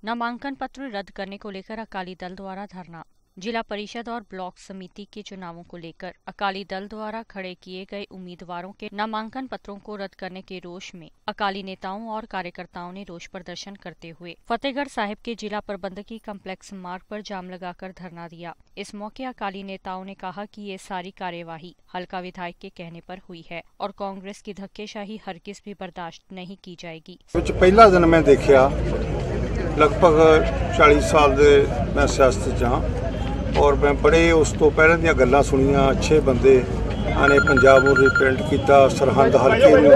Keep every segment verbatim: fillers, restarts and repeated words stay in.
नामांकन पत्र रद्द करने को लेकर अकाली दल द्वारा धरना। जिला परिषद और ब्लॉक समिति के चुनावों को लेकर अकाली दल द्वारा खड़े किए गए उम्मीदवारों के नामांकन पत्रों को रद्द करने के रोष में अकाली नेताओं और कार्यकर्ताओं ने रोष प्रदर्शन करते हुए फतेहगढ़ साहिब के जिला प्रबंधकी कम्प्लेक्स मार्ग पर जाम लगाकर धरना दिया। इस मौके अकाली नेताओं ने कहा कि ये सारी कार्यवाही हल्का विधायक के कहने पर हुई है और कांग्रेस की धक्केशाही हरगिज भी बर्दाश्त नहीं की जाएगी। पहला दिन मैं देखा लगभग चालीस साल दे मैं सियासत च हाँ और मैं बड़े उस तो पहले दी गल्लां सुनियां। अच्छे बंदे आने पंजाब नूं रिप्रेजेंट किया, सरहंद हल्के नूं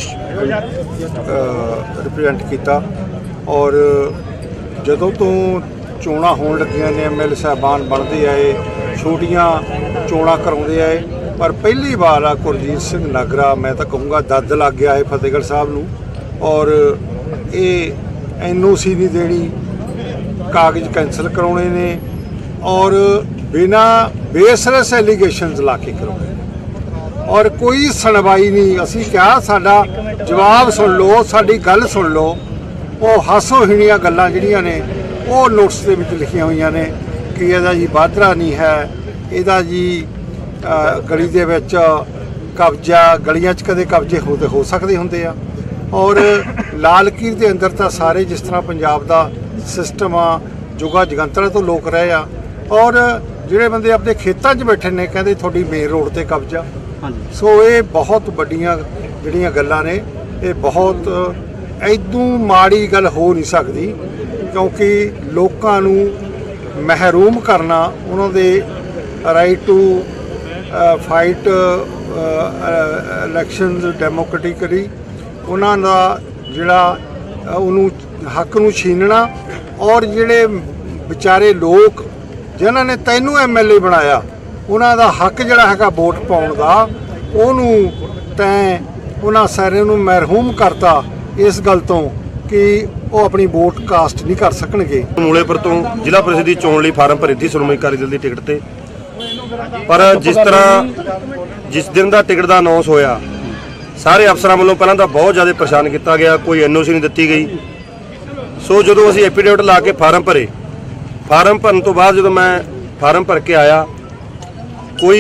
रिप्रेजेंट किया और जदों तो चोणां होण लगियां ने एम एल ए साहबान बनते आए, छोटियां चोणां कराउंदे आए, पर पहली बार आ गुरजीत सिंह नागरा मैं तो कहूँगा दद लग गया है फतेहगढ़ साहब नूं और ये एन ओ सी नहीं देनी, कागज कैंसल कराने ने और बिना बेसरस एलीगेशनस ला के कराने और कोई सुनवाई नहीं। असी क्या साडा जवाब सुन लो, साडी गल सुन लो। वो हासोहीणियां गल्लां जिहड़ियां ने वो नोट्स दे विच लिखियां होईयां ने कि इहदा जी वाधरा नहीं है, इहदा जी गली दे विच कब्जा, गलियां च कदे कब्जे हो हो सकदे हुंदे आ और लाल कीर के अंदर तो सारे जिस तरह पंजाब का सिस्टम आ जुगा जगंतरा तो लोग रहे आ और जिहड़े बंदे अपने खेतों च बैठे ने कहते थोड़ी मेन रोड ते कब्जा। सो ये बहुत वड्डियां जिहड़ियां गल्लां ने, ये बहुत इदों माड़ी गल हो नहीं सकती क्योंकि लोकां नूं महरूम करना उन्हां दे right to fight elections democratically उन्हां दा जिहड़ा उन्हूं हक नूं छीनना और जिहड़े बेचारे लोग जिन्हां ने तैनूं एम एल ए बनाया उन्हां दा हक जिहड़ा हैगा वोट पाउण दा उहनूं तैं उन्हां सारे नूं महरूम करता इस गल तो कि वो अपनी वोट कास्ट नहीं कर सकणगे। मूलेपुर तो जिला परिषद की चोण लई फार्म भरे सी श्रोमणी अकाली दल की टिकट ते, पर जिस तरह जिस दिन का टिकट का अनाउंस होया सारे अफसरां वालों पहलां तो बहुत ज़्यादा परेशान किया गया, कोई एन ओ सी नहीं दी गई। सो जो असीं एफीडेविट ला के फार्म भरे, फार्म भरन तो बाद जो मैं फार्म भर के आया कोई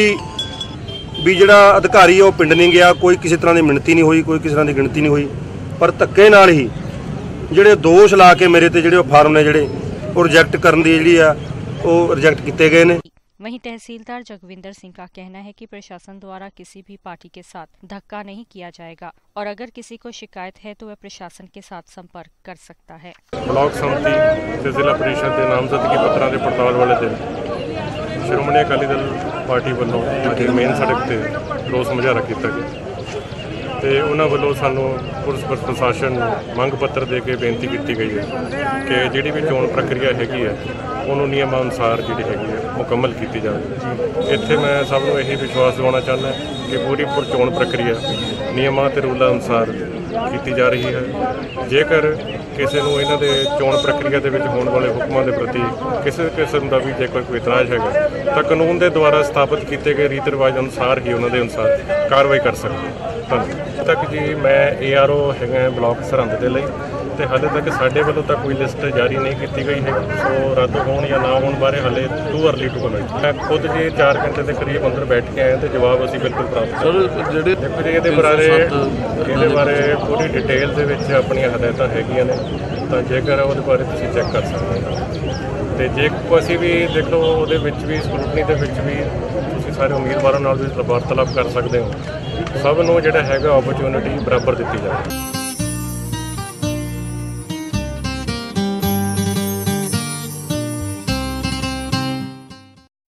भी जिहड़ा अधिकारी है वो पिंड नहीं गया, कोई किसी तरह की मिणती नहीं हुई, कोई किसी तरह की गिणती नहीं हुई, पर धक्के नाल ही जिहड़े दोष ला के मेरे ते जिहड़े फार्म ने जिहड़े वो रिजैक्ट करन दी जिहड़ी आ वो रिजैक्ट किए गए ने। वहीं तहसीलदार जगविंदर सिंह का कहना है कि प्रशासन द्वारा किसी भी पार्टी के साथ धक्का नहीं किया जाएगा और अगर किसी को शिकायत है तो वह प्रशासन के साथ संपर्क कर सकता है। ब्लॉक समिति ते जिला परिषद के नामजदगी पत्रों के पड़ताल वाले दिन श्रोमणी अकाली दल पार्टी वालों अज मेन सड़क पर रोस मुजाहरा किया गया तो उन्होंने वालों सानू पुलिस प्रशासन मंग पत्र दे के बेनती की गई है कि जिहड़ी भी चोण प्रक्रिया हैगी है उन्होंने नियमां अनुसार जिहड़ी हैगी है मुकम्मल की जाए। इत्थे मैं सब नूं यही विश्वास दिवाना चाहना कि पूरी पूरी चोण प्रक्रिया नियमां ते रूलां अनुसार की जा रही है। जेकर किसी नूं इन्हां दे चोण प्रक्रिया दे विच होण वाले हुकमां दे प्रति किसी किस्म का भी जेकर कोई इतराज़ है तो कानून के द्वारा स्थापित किए गए रीति रिवाज अनुसार ही उन्होंने अनुसार कार्रवाई कर सकते हैं। धन्यवाद। तक जी मैं ए आर ओ है ब्लॉक सरहंद के लिए तो हाले तक साढ़े वालों तक कोई लिस्ट जारी नहीं की गई है। सो रद्द होने या ना होने बारे हाले टू अर्ली टू कमेंट। मैं खुद जी चार घंटे के करीब अंदर बैठ के आए तो जवाब असीं बिल्कुल प्राप्त कर देखो जी ये बारे ये बारे पूरी डिटेल के अपन हदायतां हैगियां ने तो जेकर वो बारे तुसीं चैक कर सकते हैं तो जे असीं भी देख लो वो भी स्क्रूटनी के भी तुसीं सारे उम्मीदवारों नाल भी वार्तालाप कर सकते हो। सब नूं जिहड़ा हैगा अपॉर्चुनिटी बराबर दी जाए।